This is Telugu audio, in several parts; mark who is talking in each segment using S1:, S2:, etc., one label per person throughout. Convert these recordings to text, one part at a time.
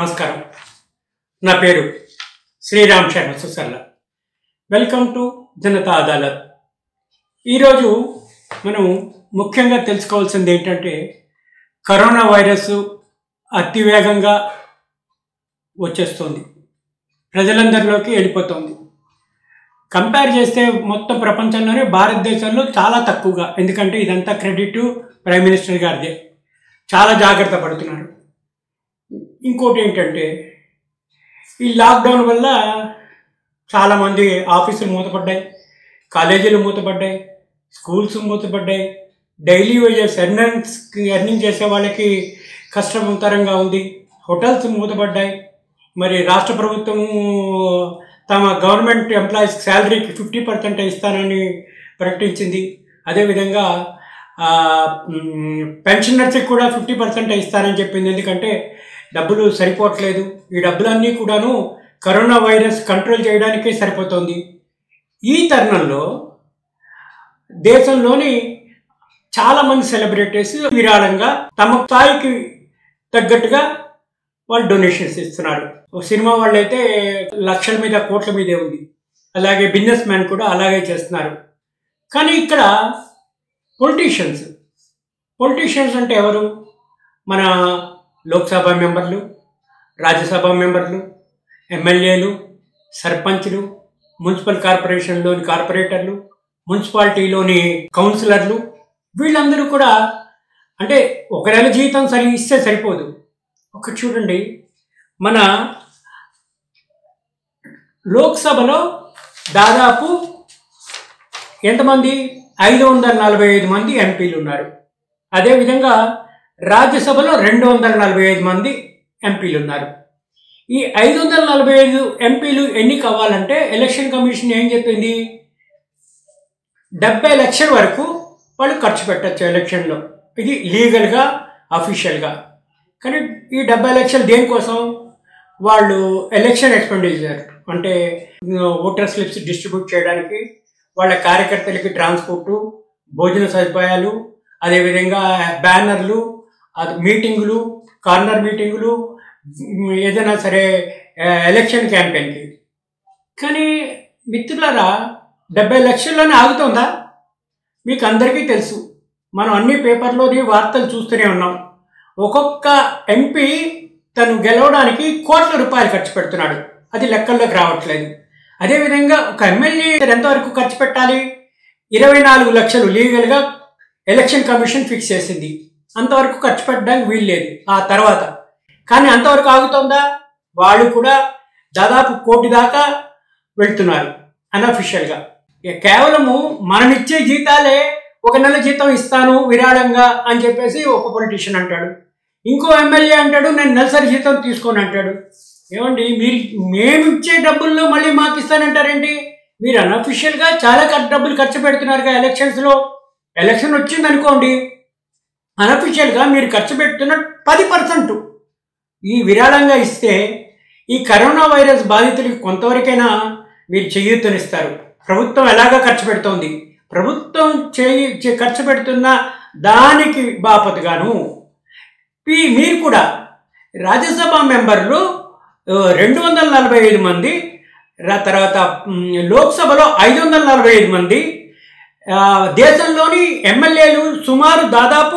S1: నమస్కారం. నా పేరు శ్రీరామ్ శర్మ సుసర్ల. Welcome to Janata Adalat. ఈరోజు మనం ముఖ్యంగా తెలుసుకోవాల్సింది ఏంటంటే, కరోనా వైరస్ అతివేగంగా వచ్చేస్తుంది, ప్రజలందరిలోకి వెళ్ళిపోతుంది. కంపేర్ చేస్తే మొత్తం ప్రపంచంలోనే భారతదేశంలో చాలా తక్కువగా, ఎందుకంటే ఇదంతా క్రెడిట్ ప్రైమ్ మినిస్టర్ గారిదే. చాలా జాగ్రత్త పడుతున్నారు. ఇంకోటి ఏంటంటే, ఈ లాక్డౌన్ వల్ల చాలామంది ఆఫీసులు మూతపడ్డాయి, కాలేజీలు మూతపడ్డాయి, స్కూల్స్ మూతపడ్డాయి. డైలీ వేజెస్ ఎర్నింగ్ చేసే వాళ్ళకి కష్టతరంగా ఉంది. హోటల్స్ మూతపడ్డాయి. మరి రాష్ట్ర ప్రభుత్వం తమ గవర్నమెంట్ ఎంప్లాయీస్ శాలరీకి 50% ఇస్తానని ప్రకటించింది. అదేవిధంగా పెన్షనర్స్కి కూడా 50% ఇస్తానని చెప్పింది. ఎందుకంటే డబ్బులు సరిపోవట్లేదు. ఈ డబ్బులన్నీ కూడాను కరోనా వైరస్ కంట్రోల్ చేయడానికే సరిపోతుంది. ఈ తరుణంలో దేశంలోని చాలామంది సెలబ్రిటీస్ విరాళంగా తమ స్థాయికి తగ్గట్టుగా వాళ్ళు డొనేషన్స్ ఇస్తున్నారు. సినిమా వాళ్ళైతే లక్షల మీద కోట్ల మీదే ఉంది. అలాగే బిజినెస్ మ్యాన్ కూడా అలాగే చేస్తున్నారు. కానీ ఇక్కడ పొలిటీషియన్స్ అంటే ఎవరు? మన లోక్సభ మెంబర్లు, రాజ్యసభ మెంబర్లు, ఎమ్మెల్యేలు, సర్పంచ్లు, మున్సిపల్ కార్పొరేషన్లోని కార్పొరేటర్లు, మున్సిపాలిటీలోని కౌన్సిలర్లు, వీళ్ళందరూ కూడా అంటే ఒక నెల జీతం ఇస్తే సరిపోదు. ఒక చూడండి, మన లోక్సభలో దాదాపు ఎంతమంది? 545 మంది ఎంపీలు ఉన్నారు. అదేవిధంగా రాజ్యసభలో 245 మంది ఎంపీలు ఉన్నారు. ఈ 545 ఎంపీలు ఎన్నిక అవ్వాలంటే ఎలక్షన్ కమిషన్ ఏం చెప్పింది? 70 లక్షల వరకు వాళ్ళు ఖర్చు పెట్టచ్చు ఎలక్షన్లో. ఇది లీగల్గా, అఫీషియల్గా. కానీ ఈ 70 లక్షలు దేనికోసం? వాళ్ళు ఎలక్షన్ ఎక్స్పెండిచర్ అంటే ఓటర్ స్లిప్స్ డిస్ట్రిబ్యూట్ చేయడానికి, వాళ్ళ కార్యకర్తలకి ట్రాన్స్పోర్టు, భోజన సదుపాయాలు, అదేవిధంగా బ్యానర్లు, మీటింగులు, కార్నర్ మీటింగులు, ఏదైనా సరే ఎలక్షన్ క్యాంపెయిన్కి. కానీ మిత్రులారా, 70 లక్షల్లోనే ఆగుతుందా? మీకు అందరికీ తెలుసు, మనం అన్ని పేపర్లోని వార్తలు చూస్తూనే ఉన్నాం. ఒక్కొక్క ఎంపీ తను గెలవడానికి కోట్ల రూపాయలు ఖర్చు పెడుతున్నాడు. అది లెక్కల్లోకి రావట్లేదు. అదేవిధంగా ఒక ఎమ్మెల్యే ఎంతవరకు ఖర్చు పెట్టాలి? 24 లక్షలు లీగల్గా ఎలక్షన్ కమిషన్ ఫిక్స్ చేసింది. అంతవరకు ఖర్చు పెట్టడానికి వీల్లేదు ఆ తర్వాత. కానీ అంతవరకు ఆగుతుందా? వాళ్ళు కూడా దాదాపు 1 కోటి దాకా వెళ్తున్నారు అన్అఫిషియల్గా. కేవలము మనమిచ్చే జీతాలే 1 నెల జీతం ఇస్తాను విరాళంగా అని చెప్పేసి ఒక పొలిటీషియన్ అంటాడు. ఇంకో ఎమ్మెల్యే అంటాడు నేను నెలసరి జీతం తీసుకొని అంటాడు. ఏమండి, మేము ఇచ్చే డబ్బుల్లో మళ్ళీ మాకు ఇస్తానంటారేంటి? మీరు అన్అఫిషియల్గా చాలా డబ్బులు ఖర్చు పెడుతున్నారుగా ఎలక్షన్స్లో. ఎలక్షన్ వచ్చింది అనుకోండి, అన్అఫిషియల్గా మీరు ఖర్చు పెడుతున్న 10% ఈ విరాళంగా ఇస్తే ఈ కరోనా వైరస్ బాధితులకి కొంతవరకైనా మీరు చేయూతనిస్తారు. ప్రభుత్వం ఎలాగా ఖర్చు పెడుతోంది, ప్రభుత్వం ఖర్చు పెడుతున్న దానికి బాపతగాను మీరు కూడా రాజ్యసభ మెంబర్లు 245 మంది, తర్వాత లోక్సభలో 545 మంది, దేశంలోని ఎమ్మెల్యేలు సుమారు దాదాపు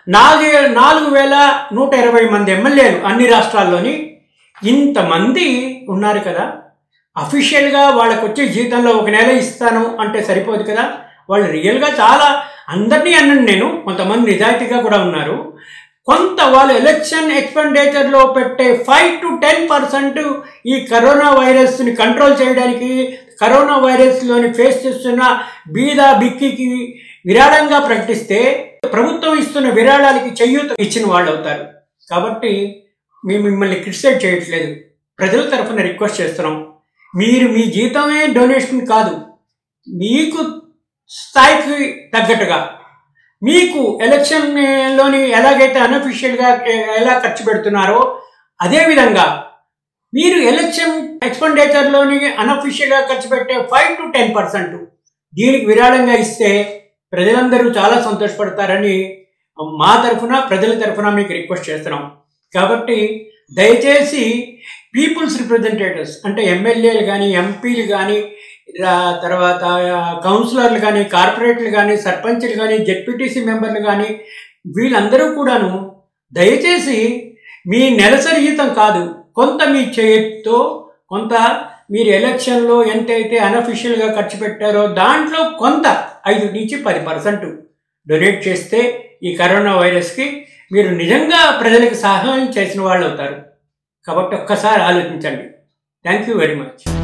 S1: 4,120 మంది ఎమ్మెల్యేలు అన్ని రాష్ట్రాల్లోని ఇంతమంది ఉన్నారు కదా. అఫీషియల్గా వాళ్ళకు వచ్చే జీతంలో 1 నెల ఇస్తాను అంటే సరిపోదు కదా. వాళ్ళు రియల్గా చాలా అందరినీ అన్నాను నేను, కొంతమంది నిజాయితీగా కూడా ఉన్నారు. కొంత వాళ్ళు ఎలక్షన్ ఎక్స్పెండిచర్లో పెట్టే 5 to 10% ఈ కరోనా వైరస్ని కంట్రోల్ చేయడానికి, కరోనా వైరస్లోని ఫేస్ చేస్తున్న బీద బిక్కికి విరాళంగా ప్రకటిస్తే ప్రభుత్వం ఇస్తున్న విరాళాలకి చేయూత ఇచ్చిన వాళ్ళు అవుతారు. కాబట్టి మేము మిమ్మల్ని క్రిటిసైజ్ చేయట్లేదు, ప్రజల తరఫున రిక్వెస్ట్ చేస్తున్నాం. మీరు మీ జీతమే డొనేషన్ కాదు, మీకు స్థాయికి తగ్గట్టుగా మీకు ఎలక్షన్లోని ఎలాగైతే అన్అఫిషియల్గా ఎలా ఖర్చు పెడుతున్నారో అదేవిధంగా మీరు ఎలక్షన్ ఎక్స్పెండిచర్లోని అన్అఫిషియల్గా ఖర్చు పెట్టే 5 to 10% దీనికి విరాళంగా ఇస్తే ప్రజలందరూ చాలా సంతోషపడతారని మా తరఫున, ప్రజల తరఫున మీకు రిక్వెస్ట్ చేస్తున్నాం. కాబట్టి దయచేసి పీపుల్స్ రిప్రజెంటేటివ్స్ అంటే ఎమ్మెల్యేలు కానీ, ఎంపీలు కానీ, తర్వాత కౌన్సిలర్లు కానీ, కార్పొరేటర్లు కానీ, సర్పంచ్లు కానీ, జెడ్పీటీసీ మెంబర్లు కానీ, వీళ్ళందరూ కూడాను దయచేసి మీ నెలసరి జీతం కాదు, కొంత మీ చేతితో కొంత మీరు ఎలక్షన్లో ఎంతైతే అన్అఫిషియల్గా ఖర్చు పెట్టారో దాంట్లో కొంత 5 నుంచి 10% డొనేట్ చేస్తే ఈ కరోనా వైరస్కి మీరు నిజంగా ప్రజలకు సహాయం చేసిన వాళ్ళు అవుతారు. కాబట్టి ఒక్కసారి ఆలోచించండి. Thank you very much.